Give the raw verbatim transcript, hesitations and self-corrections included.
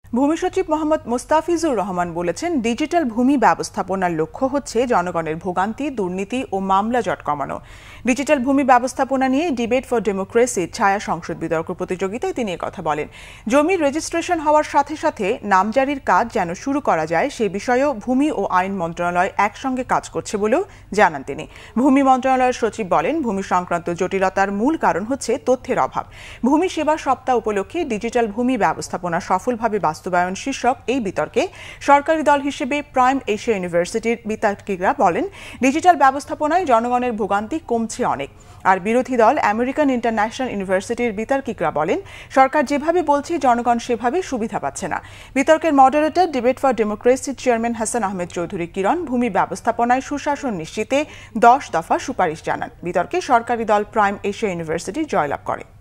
ভূমি সচিব মোহাম্মদ মোস্তাফিজুর রহমান বলেছেন, ডিজিটাল ভূমি ব্যবস্থাপনার লক্ষ্য হচ্ছে জনগণের ভোগান্তি, দুর্নীতি ও মামলা জট কমানো। ডিজিটাল ভূমি ব্যবস্থাপনা নিয়ে ডিবেট ফর ডেমোক্রেসির ছায়া সংসদ বিতর্ক প্রতিযোগিতায় তিনি কথা বলেন। জমির রেজিস্ট্রেশন হওয়ার সাথে সাথে নামজারির কাজ যেন শুরু করা যায় সে বিষয়েও ভূমি ও আইন মন্ত্রণালয় একসঙ্গে কাজ করছে বলেও জানান তিনি। ভূমি মন্ত্রণালয়ের সচিব বলেন, ভূমি সংক্রান্ত জটিলতার মূল কারণ হচ্ছে তথ্যের অভাব। ভূমি সেবা সপ্তাহ উপলক্ষে ডিজিটাল ভূমি ব্যবস্থাপনা সফলভাবে বাস্তবায়ন শীর্ষক এই বিতর্কে সরকারি দল হিসেবে প্রাইম এশিয়া ইউনিভার্সিটির বিতর্কিকরা বলেন, ডিজিটাল ব্যবস্থাপনায় জনগণের ভোগান্তি কমছে অনেক। আর বিরোধী দল আমেরিকান ইন্টারন্যাশনাল ইউনিভার্সিটির বিতর্কিকরা বলেন, সরকার যেভাবে বলছে জনগণ সেভাবে সুবিধা পাচ্ছে না। বিতর্কের মডারেটর ডিবেট ফর ডেমোক্রেসির চেয়ারম্যান হাসান আহমেদ চৌধুরী কিরণ ভূমি ব্যবস্থাপনায় সুশাসন নিশ্চিতে দশ দফা সুপারিশ জানান। বিতর্কে সরকারি দল প্রাইম এশিয়া ইউনিভার্সিটি জয়লাভ করে।